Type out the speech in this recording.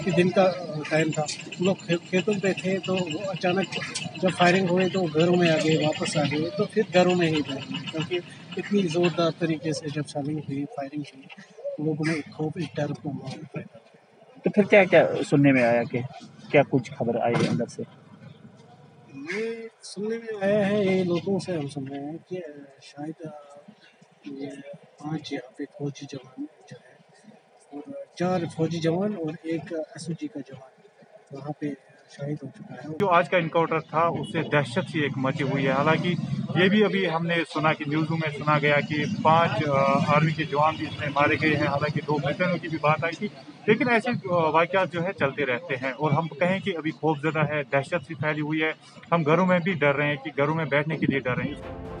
क्योंकि दिन का टाइम था, हम लोग खेतों पे थे, तो वो अचानक जब फायरिंग हुई तो घरों में आ गए, वापस आ गए, तो फिर घरों में ही बैठ गए, क्योंकि इतनी ज़ोरदार तरीके से जब फायरिंग हुई, लोगों में एक खौफ, एक डर का माहौल पैदा। तो फिर क्या-क्या सुनने में आया कि क्या कुछ खबर आई अंदर से? ये सुनने में आया है, ये लोगों से हम सुन रहे हैं कि शायद ये 5 यहाँ पे फौजी जवान जो है, और 4 फौजी जवान और 1 एसओजी का जवान वहाँ पे शहीद हो चुका है। जो आज का इनकाउंटर था उससे दहशत सी एक मची हुई है। हालांकि ये भी अभी हमने सुना कि न्यूज़ों में सुना गया कि 5 आर्मी के जवान भी इसमें मारे गए हैं। हालांकि 2 मृतकों की भी बात आई थी, लेकिन ऐसे वाक़यात जो है चलते रहते हैं और हम कहें कि अभी खौफज़दा है, दहशत सी फैली हुई है। हम घरों में भी डर रहे हैं कि घरों में बैठने के लिए डर रहे हैं।